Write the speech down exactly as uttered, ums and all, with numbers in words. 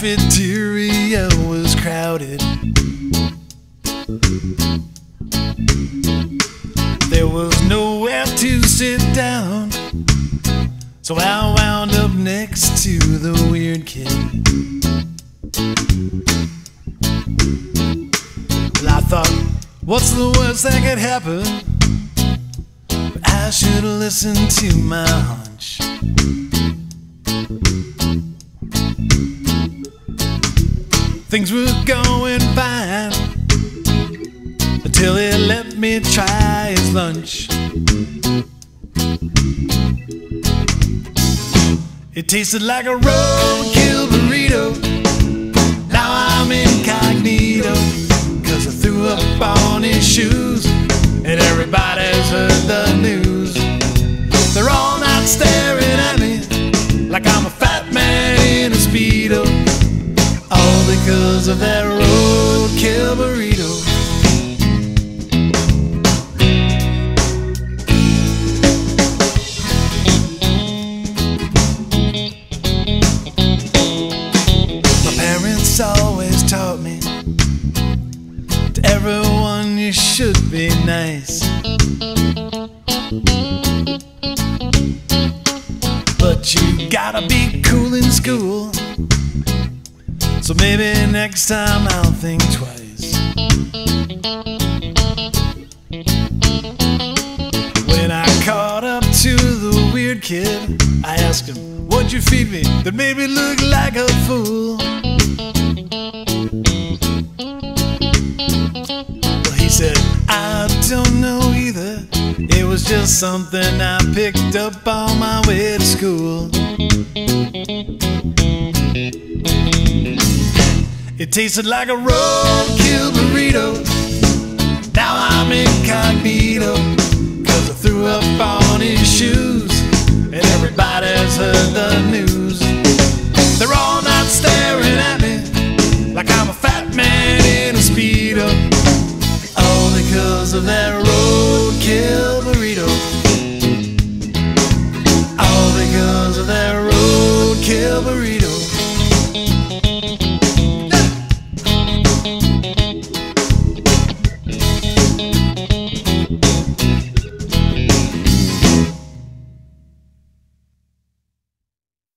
cafeteria was crowded. There was nowhere to sit down, so I wound up next to the weird kid. Well, I thought, what's the worst that could happen? But I should listen to my hunch. Things were going fine until he let me try his lunch. It tasted like a roadkill burrito. Now I'm incognito, 'cause I threw up on his shoes, and everybody's heard the news. They're all not staring at me like I'm a fat man in a Speedo, all because of that roadkill burrito. Always taught me, to everyone you should be nice, but you gotta be cool in school, so maybe next time I'll think twice. When I caught up to the weird kid, I asked him, what'd you feed me that made me look like a fool? He said, I don't know either. It was just something I picked up on my way to school. It tasted like a roadkill burrito. Now I'm incognito, 'cause I threw up on